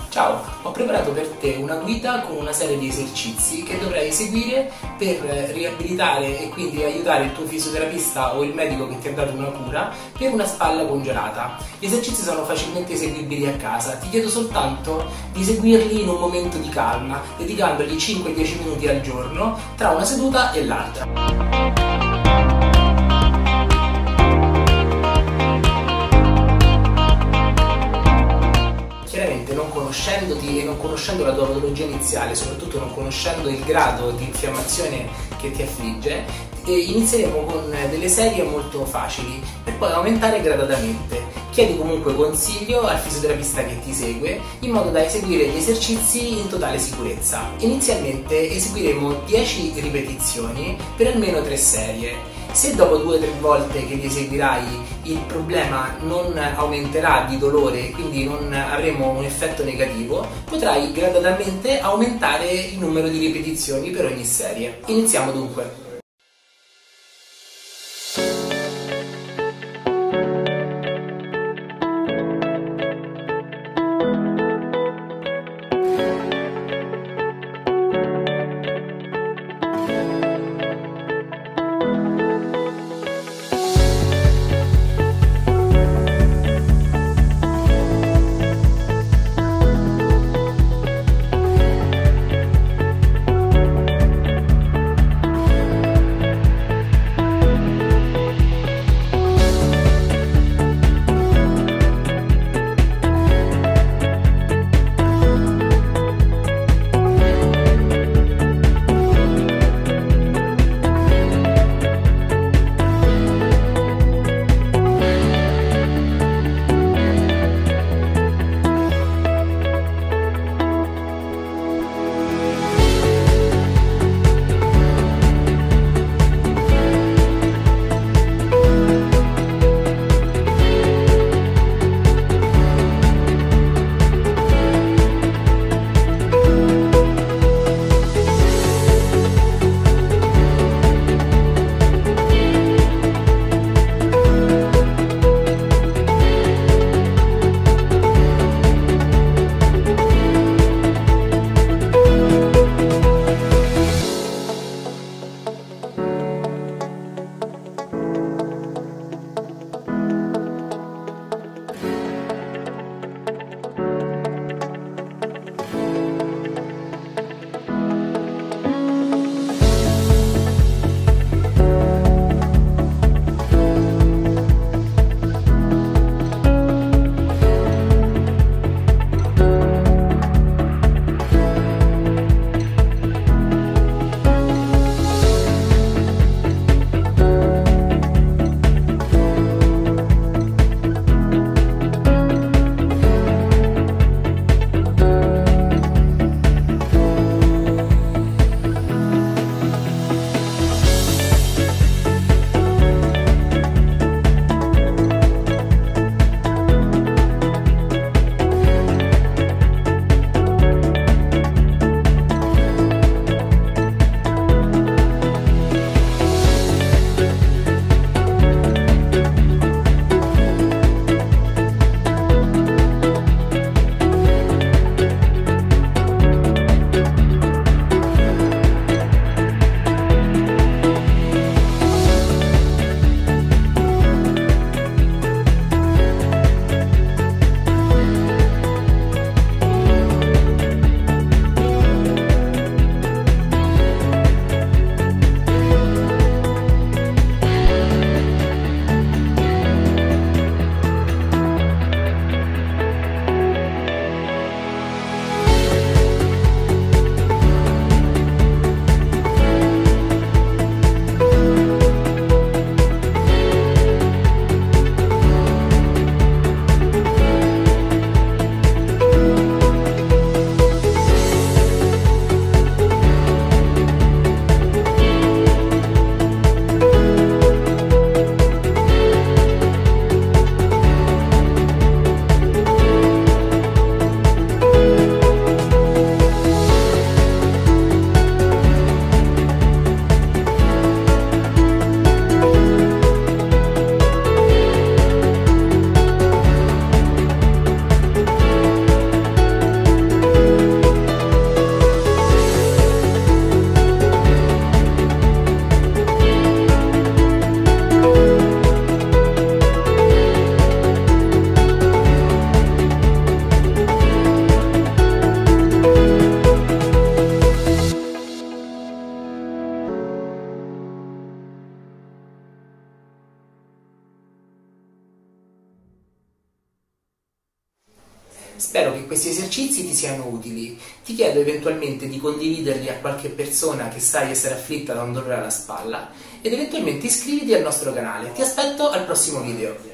Ciao, ho preparato per te una guida con una serie di esercizi che dovrai eseguire per riabilitare e quindi aiutare il tuo fisioterapista o il medico che ti ha dato una cura per una spalla congelata. Gli esercizi sono facilmente eseguibili a casa, ti chiedo soltanto di eseguirli in un momento di calma, dedicandoli 5-10 minuti al giorno tra una seduta e l'altra. Chiaramente non conoscendoti e non conoscendo la tua patologia iniziale, soprattutto non conoscendo il grado di infiammazione che ti affligge, inizieremo con delle serie molto facili per poi aumentare gradatamente. Chiedi comunque consiglio al fisioterapista che ti segue in modo da eseguire gli esercizi in totale sicurezza. Inizialmente eseguiremo 10 ripetizioni per almeno 3 serie. Se dopo 2 o 3 volte che li eseguirai il problema non aumenterà di dolore e quindi non avremo un effetto negativo, potrai gradatamente aumentare il numero di ripetizioni per ogni serie. Iniziamo dunque. Spero che questi esercizi ti siano utili. Ti chiedo eventualmente di condividerli a qualche persona che sai essere afflitta da un dolore alla spalla ed eventualmente iscriviti al nostro canale. Ti aspetto al prossimo video.